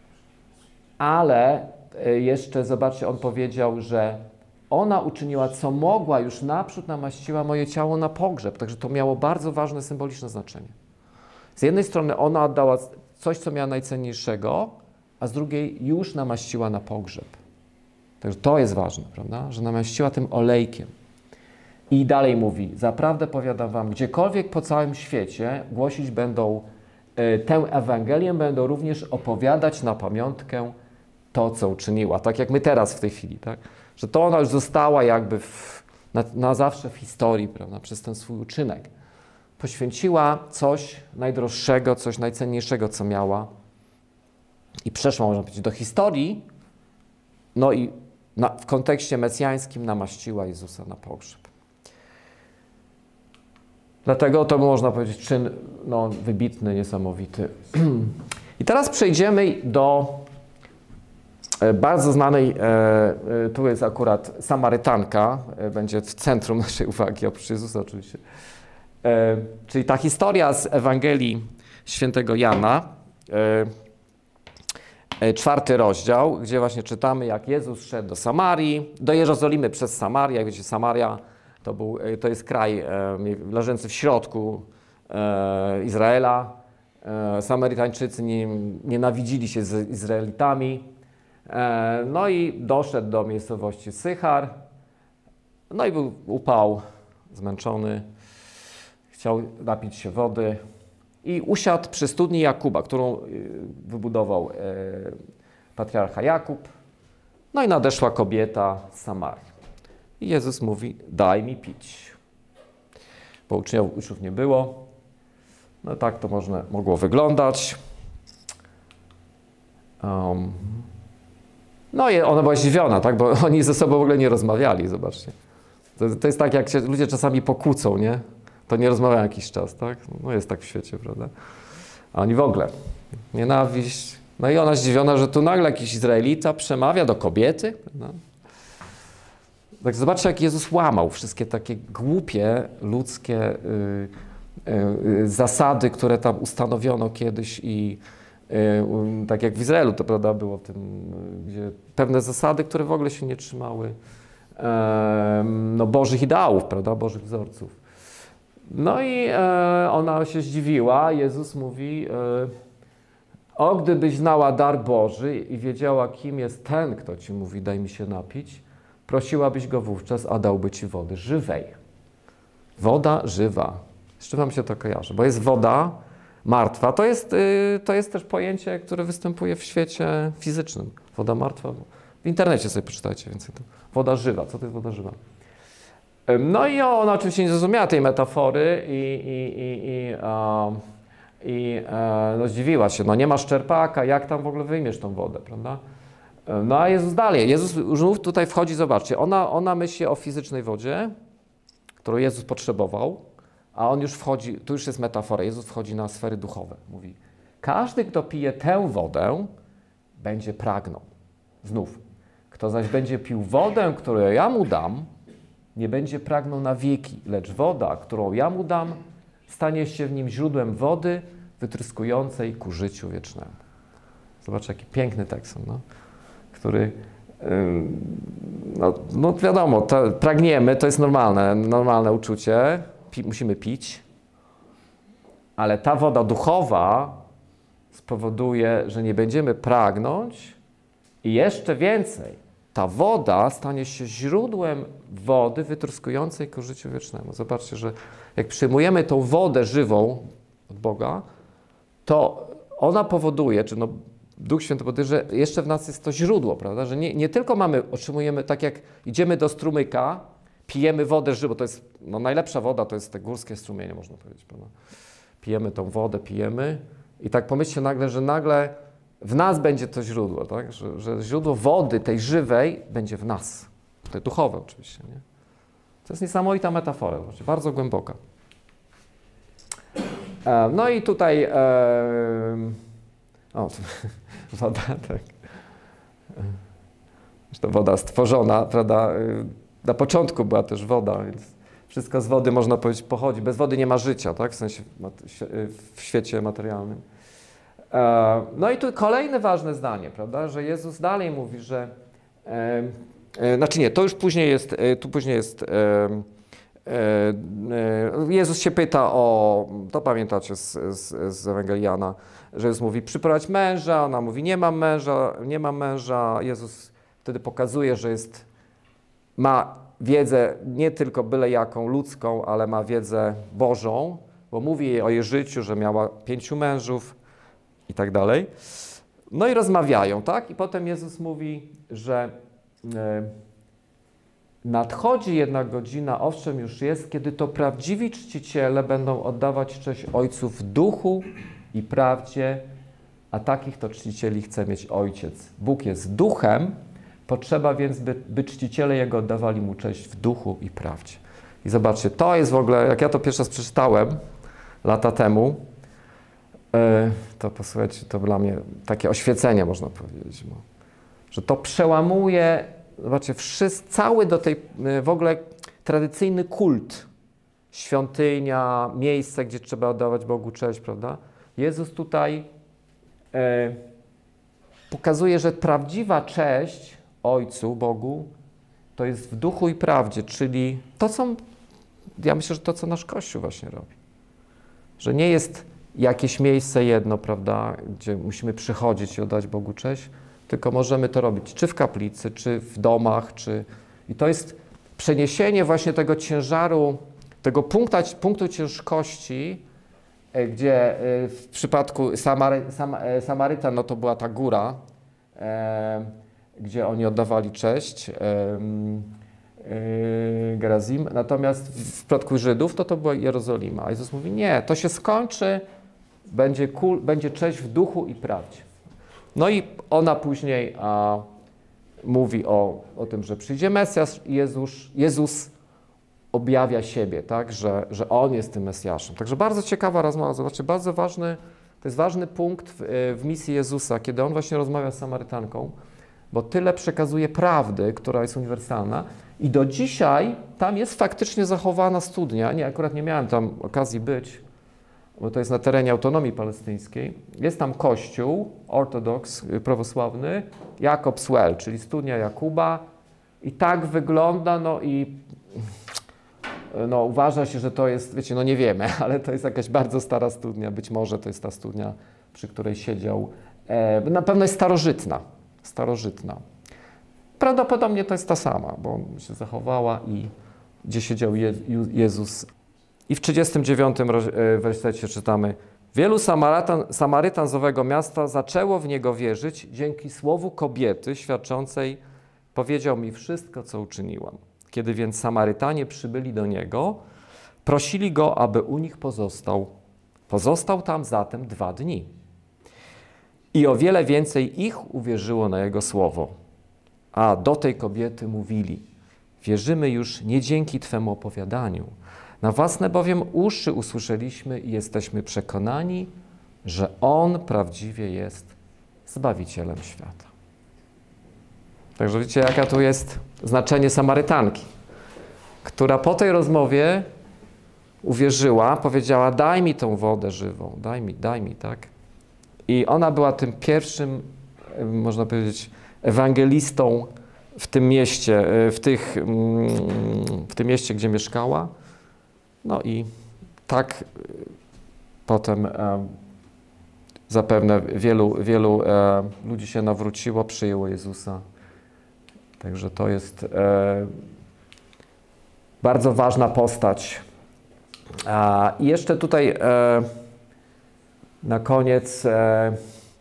Ale e, jeszcze, zobaczcie, on powiedział, że ona uczyniła, co mogła, już naprzód namaściła moje ciało na pogrzeb. Także to miało bardzo ważne, symboliczne znaczenie. Z jednej strony ona oddała coś, co miała najcenniejszego, a z drugiej już namaściła na pogrzeb. Także to jest ważne, prawda? Że namaściła tym olejkiem. I dalej mówi, zaprawdę powiadam wam, gdziekolwiek po całym świecie głosić będą y, tę Ewangelię, będą również opowiadać na pamiątkę to, co uczyniła. Tak jak my teraz w tej chwili, tak? Że to ona już została jakby w, na, na zawsze w historii, prawda? Przez ten swój uczynek. Poświęciła coś najdroższego, coś najcenniejszego, co miała i przeszła, można powiedzieć, do historii, no i na, w kontekście mesjańskim namaściła Jezusa na pogrzeb. Dlatego to można powiedzieć czyn no, wybitny, niesamowity. I teraz przejdziemy do bardzo znanej, tu jest akurat Samarytanka, będzie w centrum naszej uwagi, oprócz Jezusa oczywiście. Czyli ta historia z Ewangelii Świętego Jana, czwarty rozdział, gdzie właśnie czytamy, jak Jezus szedł do Samarii, do Jerozolimy przez Samarię. Jak wiecie, Samaria to, był, to jest kraj leżący w środku Izraela. Samarytańczycy nie, nienawidzili się z Izraelitami. No i doszedł do miejscowości Sychar. No i był upał, zmęczony. Chciał napić się wody i usiadł przy studni Jakuba, którą wybudował patriarcha Jakub. No i nadeszła kobieta z Samarii. I Jezus mówi, daj mi pić. Bo uczniów, uczniów nie było. No tak to można, mogło wyglądać. Um. No i ona była zdziwiona, tak? Bo oni ze sobą w ogóle nie rozmawiali, zobaczcie. To, to jest tak, jak się ludzie czasami pokłócą, nie? To nie rozmawiają jakiś czas, tak? No jest tak w świecie, prawda? A oni w ogóle. Nienawiść. No i ona zdziwiona, że tu nagle jakiś Izraelita przemawia do kobiety. No. Tak zobaczcie, jak Jezus łamał wszystkie takie głupie, ludzkie y, y, zasady, które tam ustanowiono kiedyś i y, y, tak jak w Izraelu to prawda było w tym, y, gdzie pewne zasady, które w ogóle się nie trzymały y, no, Bożych ideałów, prawda, Bożych wzorców. No i y, ona się zdziwiła. Jezus mówi, y, o gdybyś znała dar Boży i wiedziała, kim jest ten, kto ci mówi, daj mi się napić, prosiłabyś go wówczas, a dałby ci wody żywej. Woda żywa. Z czym wam się to kojarzy? Bo jest woda martwa. To jest, yy, to jest też pojęcie, które występuje w świecie fizycznym. Woda martwa. W internecie sobie poczytajcie więcej. Woda żywa. Co to jest woda żywa? No i ona oczywiście nie zrozumiała tej metafory i, i, i, i, uh, i uh, no, zdziwiła się. No nie masz czerpaka, jak tam w ogóle wyjmiesz tą wodę, prawda? No a Jezus dalej, Jezus już tutaj wchodzi, zobaczcie, ona, ona myśli o fizycznej wodzie, którą Jezus potrzebował, a on już wchodzi, tu już jest metafora, Jezus wchodzi na sfery duchowe. Mówi, każdy, kto pije tę wodę, będzie pragnął. Znów, kto zaś będzie pił wodę, którą ja mu dam, nie będzie pragnął na wieki, lecz woda, którą ja mu dam, stanie się w nim źródłem wody wytryskującej ku życiu wiecznemu. Zobaczcie, jaki piękny tekst, no. Który, no, no wiadomo, to pragniemy, to jest normalne, normalne uczucie, pi, musimy pić, ale ta woda duchowa spowoduje, że nie będziemy pragnąć i jeszcze więcej, ta woda stanie się źródłem wody wytryskującej ku życiu wiecznemu. Zobaczcie, że jak przyjmujemy tą wodę żywą od Boga, to ona powoduje, czy no Duch Święty powoduje, że jeszcze w nas jest to źródło, prawda? Że nie, nie tylko mamy, otrzymujemy, tak jak idziemy do strumyka, pijemy wodę żywą, to jest, no najlepsza woda to jest te górskie strumienie, można powiedzieć, prawda? Pijemy tą wodę, pijemy i tak pomyślcie nagle, że nagle w nas będzie to źródło, tak? Że, że źródło wody tej żywej będzie w nas. To duchowe oczywiście, nie? To jest niesamowita metafora, bardzo głęboka. E, no i tutaj e, o, woda, tak. Zresztą woda stworzona, prawda? Na początku była też woda, więc wszystko z wody, można powiedzieć, pochodzi. Bez wody nie ma życia, tak? W sensie w świecie materialnym. No i tu kolejne ważne zdanie, prawda? Że Jezus dalej mówi, że e, e, znaczy nie, to już później jest, tu później jest e, e, Jezus się pyta o, to pamiętacie z, z, z Ewangelii Jana, że Jezus mówi, przyprowadź męża, ona mówi, nie mam męża, nie mam męża. Jezus wtedy pokazuje, że jest, ma wiedzę nie tylko byle jaką ludzką, ale ma wiedzę Bożą, bo mówi jej o jej życiu, że miała pięciu mężów i tak dalej. No i rozmawiają, tak? I potem Jezus mówi, że e, nadchodzi jedna godzina, owszem już jest, kiedy to prawdziwi czciciele będą oddawać cześć Ojcu w duchu i prawdzie, a takich to czcicieli chce mieć Ojciec. Bóg jest duchem, potrzeba więc, by, by czciciele Jego oddawali Mu cześć w duchu i prawdzie. I zobaczcie, to jest w ogóle, jak ja to pierwszy raz przeczytałem lata temu, to posłuchajcie, to dla mnie takie oświecenie, można powiedzieć, bo, że to przełamuje, zobaczcie, wszyscy, cały do tej w ogóle tradycyjny kult, świątynia, miejsce, gdzie trzeba oddawać Bogu cześć, prawda? Jezus tutaj e, pokazuje, że prawdziwa cześć Ojcu, Bogu, to jest w duchu i prawdzie, czyli to, co, ja myślę, że to, co nasz Kościół właśnie robi. Że nie jest jakieś miejsce jedno, prawda, gdzie musimy przychodzić i oddać Bogu cześć, tylko możemy to robić czy w kaplicy, czy w domach, czy... I to jest przeniesienie właśnie tego ciężaru, tego punktu, punktu ciężkości, gdzie w przypadku Samary, Sam, Samarytan, no to była ta góra, e, gdzie oni oddawali cześć, e, e, Gerazim, natomiast w przypadku Żydów to to była Jerozolima. A Jezus mówi, nie, to się skończy, będzie, kul, będzie cześć w duchu i prawdzie. No i ona później a, mówi o, o tym, że przyjdzie Mesjasz i Jezus, Jezus objawia siebie, tak, że, że On jest tym Mesjaszem. Także bardzo ciekawa rozmowa, zobaczcie, bardzo ważny, to jest ważny punkt w, w misji Jezusa, kiedy On właśnie rozmawia z Samarytanką, bo tyle przekazuje prawdy, która jest uniwersalna i do dzisiaj tam jest faktycznie zachowana studnia, nie, akurat nie miałem tam okazji być, bo to jest na terenie autonomii palestyńskiej, jest tam kościół ortodoks, prawosławny, Jakob's Well, czyli studnia Jakuba i tak wygląda, no i no, uważa się, że to jest, wiecie, no nie wiemy, ale to jest jakaś bardzo stara studnia, być może to jest ta studnia, przy której siedział, e, na pewno jest starożytna, starożytna. Prawdopodobnie to jest ta sama, bo się zachowała i gdzie siedział Je, Jezus. I w trzydziestym dziewiątym wersecie czytamy: wielu Samarytan, Samarytan z owego miasta zaczęło w Niego wierzyć dzięki słowu kobiety świadczącej: powiedział mi wszystko, co uczyniłam. Kiedy więc Samarytanie przybyli do Niego, prosili Go, aby u nich pozostał. Pozostał tam zatem dwa dni. I o wiele więcej ich uwierzyło na Jego słowo. A do tej kobiety mówili: wierzymy już nie dzięki Twemu opowiadaniu. Na własne bowiem uszy usłyszeliśmy i jesteśmy przekonani, że On prawdziwie jest Zbawicielem świata. Także widzicie, jaka tu jest znaczenie Samarytanki, która po tej rozmowie uwierzyła, powiedziała: daj mi tą wodę żywą, daj mi, daj mi, tak? I ona była tym pierwszym, można powiedzieć, ewangelistą w tym mieście, w, tych, w tym mieście, gdzie mieszkała. No i tak potem e, zapewne wielu, wielu e, ludzi się nawróciło, przyjęło Jezusa. Także to jest e, bardzo ważna postać. A, I jeszcze tutaj e, na koniec e,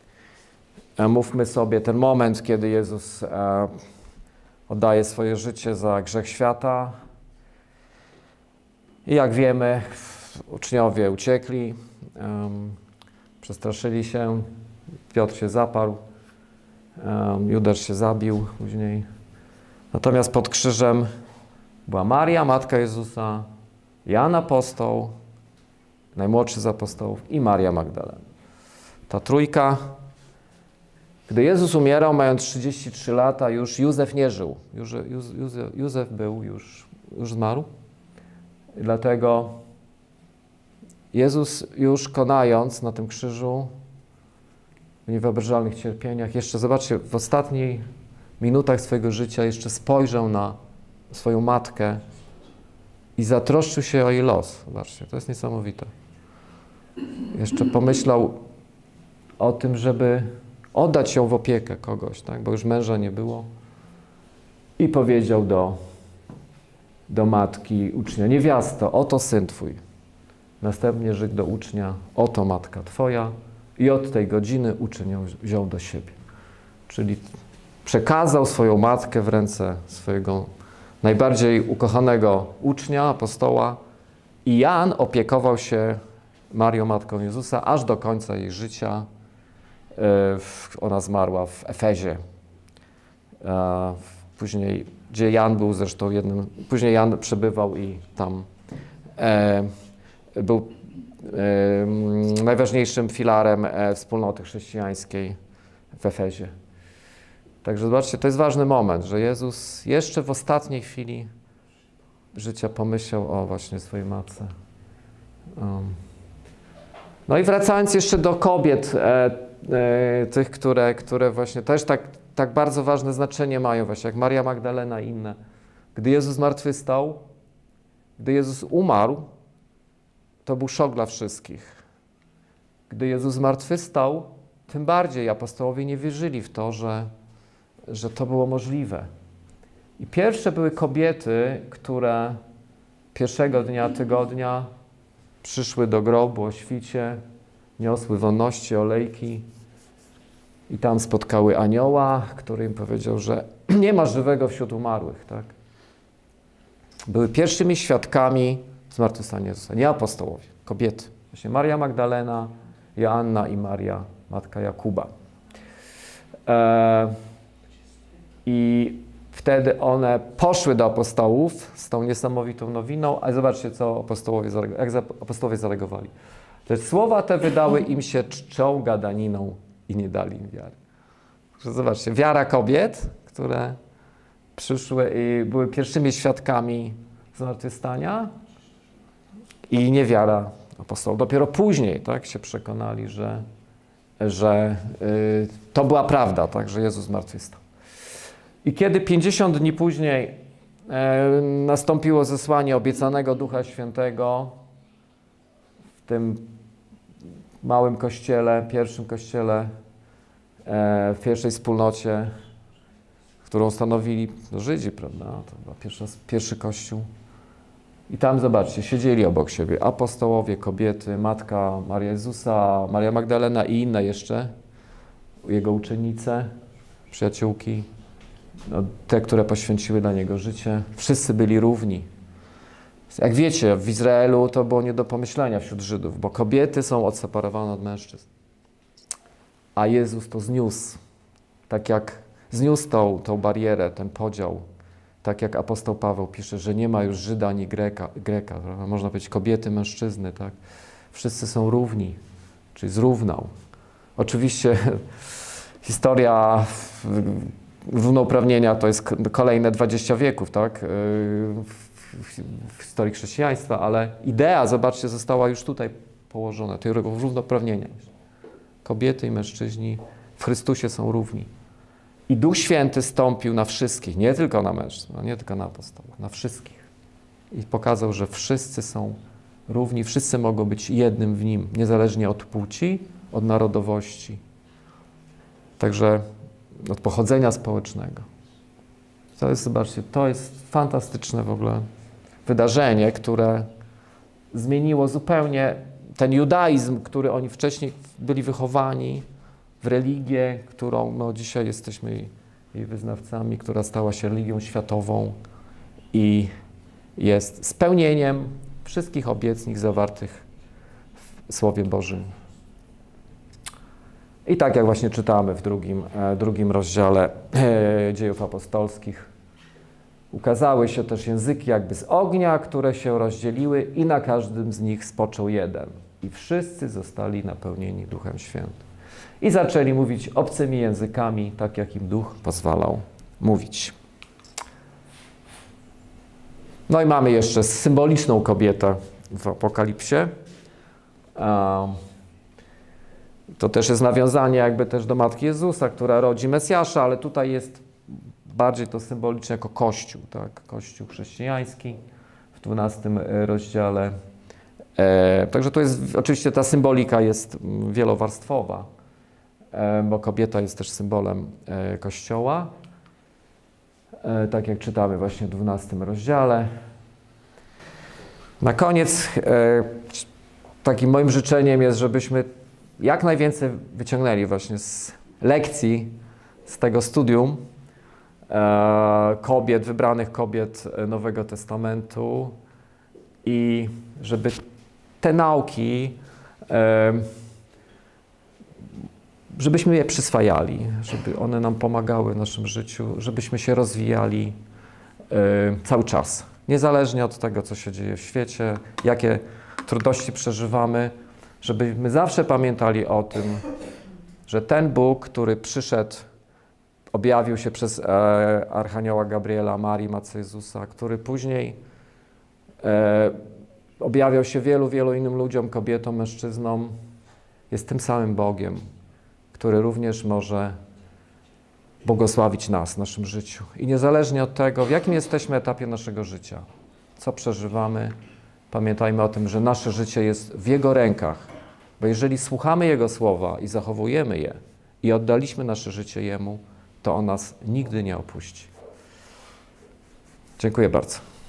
e, mówmy sobie ten moment, kiedy Jezus e, oddaje swoje życie za grzech świata. I jak wiemy, uczniowie uciekli, um, przestraszyli się, Piotr się zaparł, um, Judasz się zabił później. Natomiast pod krzyżem była Maria, matka Jezusa, Jan apostoł, najmłodszy z apostołów, i Maria Magdalena. Ta trójka. Gdy Jezus umierał, mając trzydzieści trzy lata, już Józef nie żył. Józef, Józef, Józef był już, już zmarł. I dlatego Jezus już konając na tym krzyżu, w niewyobrażalnych cierpieniach, jeszcze zobaczcie, w ostatnich minutach swojego życia jeszcze spojrzał na swoją matkę i zatroszczył się o jej los. Zobaczcie, to jest niesamowite. Jeszcze pomyślał o tym, żeby oddać ją w opiekę kogoś, tak? Bo już męża nie było. I powiedział do, do matki ucznia: niewiasto, oto syn twój. Następnie rzekł do ucznia: oto matka twoja. I od tej godziny uczeń ją wziął do siebie. Czyli przekazał swoją matkę w ręce swojego najbardziej ukochanego ucznia, apostoła, i Jan opiekował się Marią, matką Jezusa, aż do końca jej życia. Ona zmarła w Efezie, później, gdzie Jan był zresztą jednym, później Jan przebywał i tam e, był e, najważniejszym filarem e, wspólnoty chrześcijańskiej w Efezie. Także zobaczcie, to jest ważny moment, że Jezus jeszcze w ostatniej chwili życia pomyślał o właśnie swojej matce. Um. No i wracając jeszcze do kobiet, e, e, tych, które, które właśnie też tak, tak bardzo ważne znaczenie mają, właśnie jak Maria Magdalena i inne. Gdy Jezus zmartwychwstał, gdy Jezus umarł, to był szok dla wszystkich. Gdy Jezus zmartwychwstał, tym bardziej apostołowie nie wierzyli w to, że, że to było możliwe. I pierwsze były kobiety, które pierwszego dnia tygodnia przyszły do grobu o świcie, niosły wonności, olejki i tam spotkały anioła, który im powiedział, że nie ma żywego wśród umarłych. Tak? Były pierwszymi świadkami zmartwychwstania Jezusa. Nie apostołowie, kobiety. Właśnie Maria Magdalena, Joanna i Maria, matka Jakuba. E, I wtedy one poszły do apostołów z tą niesamowitą nowiną, a zobaczcie, co apostołowie, jak apostołowie zareagowali. Te słowa te wydały im się czczą gadaniną i nie dali im wiary. Zobaczcie, wiara kobiet, które przyszły i były pierwszymi świadkami zmartwychwstania i niewiara apostołów. Dopiero później tak, się przekonali, że, że y, to była prawda, tak, że Jezus zmartwychwstał. I kiedy pięćdziesiąt dni później e, nastąpiło zesłanie obiecanego Ducha Świętego w tym małym kościele, pierwszym kościele, e, w pierwszej wspólnocie, którą stanowili no, Żydzi, prawda? To był pierwszy, pierwszy kościół. I tam, zobaczcie, siedzieli obok siebie apostołowie, kobiety, matka Maria Jezusa, Maria Magdalena i inne jeszcze, jego uczennice, przyjaciółki. No, te, które poświęciły dla Niego życie, wszyscy byli równi. Jak wiecie, w Izraelu to było nie do pomyślenia wśród Żydów, bo kobiety są odseparowane od mężczyzn. A Jezus to zniósł. Tak jak zniósł tą, tą barierę, ten podział. Tak jak apostoł Paweł pisze, że nie ma już Żyda ani Greka. Greka prawda? Można powiedzieć kobiety, mężczyzny. Tak? Wszyscy są równi, czyli zrównał. Oczywiście historia równouprawnienia to jest kolejne dwadzieścia wieków, tak, w, w historii chrześcijaństwa, ale idea, zobaczcie, została już tutaj położona, tego równouprawnienia. Kobiety i mężczyźni w Chrystusie są równi. I Duch Święty stąpił na wszystkich, nie tylko na mężczyzn, nie tylko na apostołów, na wszystkich. I pokazał, że wszyscy są równi, wszyscy mogą być jednym w Nim, niezależnie od płci, od narodowości. Także od pochodzenia społecznego. To jest, zobaczcie, to jest fantastyczne w ogóle wydarzenie, które zmieniło zupełnie ten judaizm, który oni wcześniej byli wychowani, w religię, którą no, dzisiaj jesteśmy jej, jej wyznawcami, która stała się religią światową i jest spełnieniem wszystkich obietnic zawartych w Słowie Bożym. I tak jak właśnie czytamy w drugim, drugim rozdziale e, Dziejów Apostolskich, ukazały się też języki jakby z ognia, które się rozdzieliły i na każdym z nich spoczął jeden. I wszyscy zostali napełnieni Duchem Świętym. I zaczęli mówić obcymi językami, tak jak im Duch pozwalał mówić. No i mamy jeszcze symboliczną kobietę w Apokalipsie. Um, To też jest nawiązanie jakby też do Matki Jezusa, która rodzi Mesjasza, ale tutaj jest bardziej to symboliczne jako Kościół, tak? Kościół chrześcijański w dwunastym rozdziale. E, także to jest, oczywiście ta symbolika jest wielowarstwowa, e, bo kobieta jest też symbolem e, Kościoła, e, tak jak czytamy właśnie w dwunastym rozdziale. Na koniec e, takim moim życzeniem jest, żebyśmy jak najwięcej wyciągnęli właśnie z lekcji, z tego studium e, kobiet, wybranych kobiet Nowego Testamentu i żeby te nauki e, żebyśmy je przyswajali, żeby one nam pomagały w naszym życiu, żebyśmy się rozwijali y, cały czas. Niezależnie od tego, co się dzieje w świecie, jakie trudności przeżywamy, żebyśmy zawsze pamiętali o tym, że ten Bóg, który przyszedł, objawił się przez e, Archanioła Gabriela, Marii, Matce Jezusa, który później e, objawiał się wielu, wielu innym ludziom, kobietom, mężczyznom, jest tym samym Bogiem, który również może błogosławić nas w naszym życiu. I niezależnie od tego, w jakim jesteśmy etapie naszego życia, co przeżywamy, pamiętajmy o tym, że nasze życie jest w Jego rękach. Bo jeżeli słuchamy Jego słowa i zachowujemy je i oddaliśmy nasze życie Jemu, to On nas nigdy nie opuści. Dziękuję bardzo.